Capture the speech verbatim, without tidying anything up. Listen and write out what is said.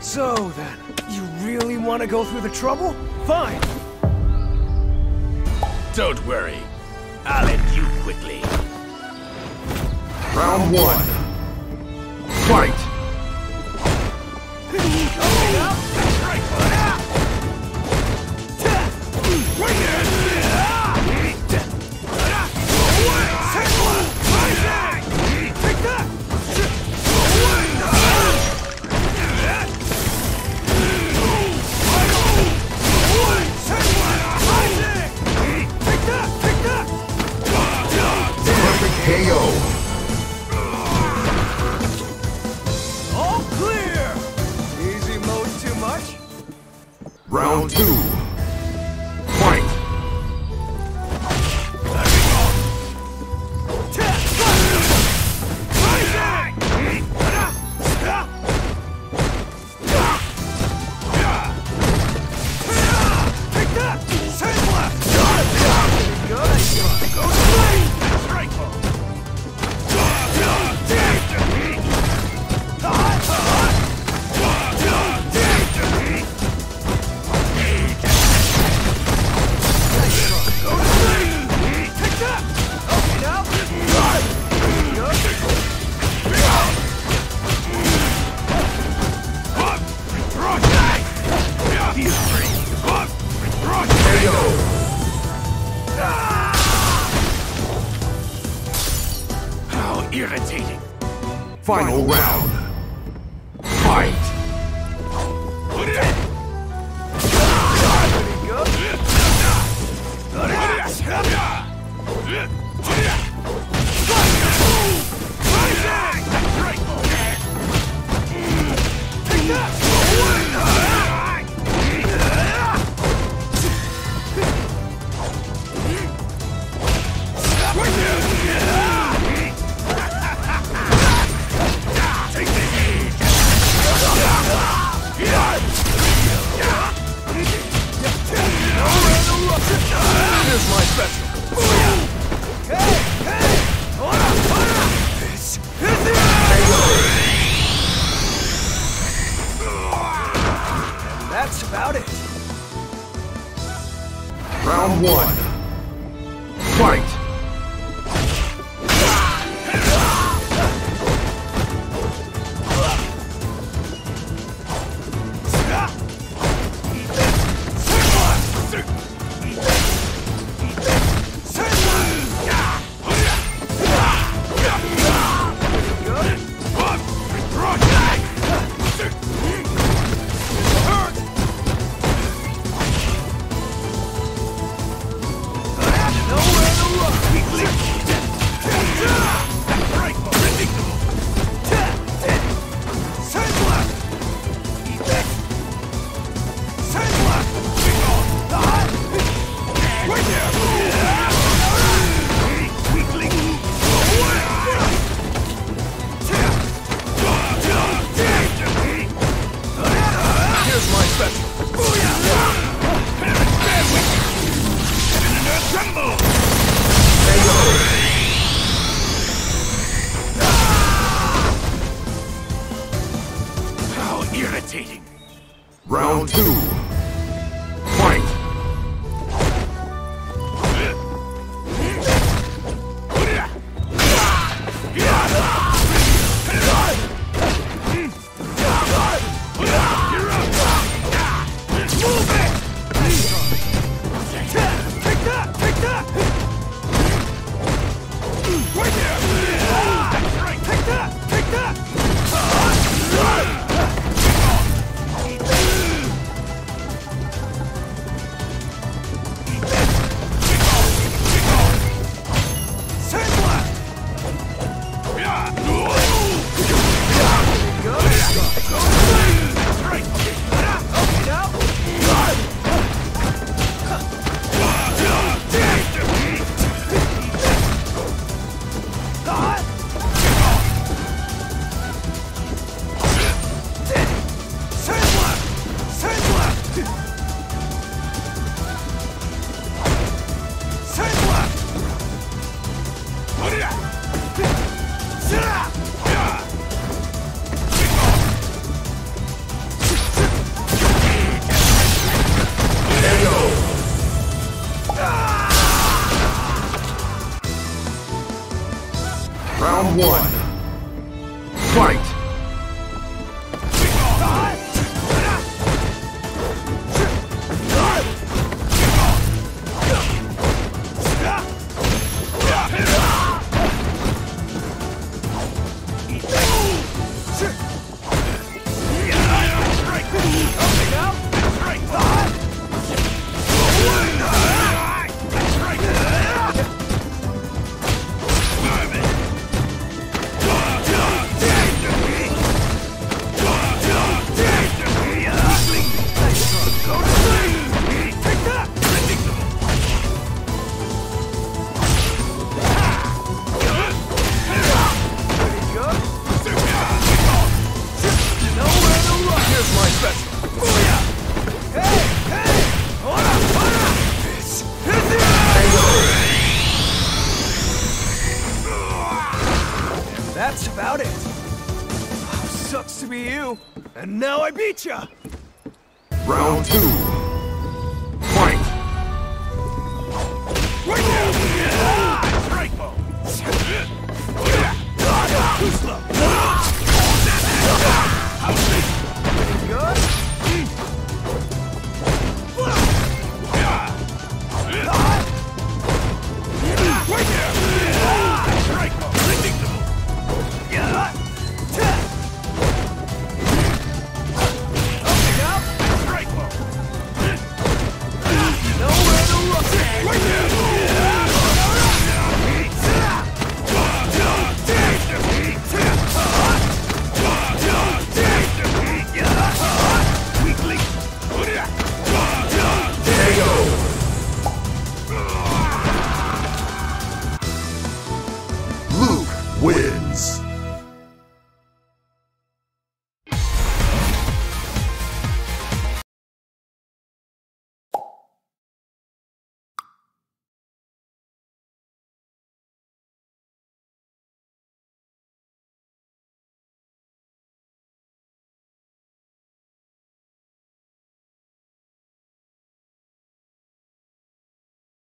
So then, you really want to go through the trouble? Fine! Don't worry. I'll end you quickly. Round one. Fight! K O. All clear! Easy mode too much? Round two. Fight! How irritating. Final round. Fight! Here's my special. Hey! Hey! Hold on! Hold on! This is it! And that's about it. Round one. Fight! How irritating. Round two. Fight! Round one. Fight! That's about it. Sucks to be you. And now I beat ya! Round two. Fight! Right there! Strike mode! Too slow! Pretty good? Right there! Strike mode! Predictable! Strike mode! Nowhere to look! Right there! Weakling! K O! Luke wins!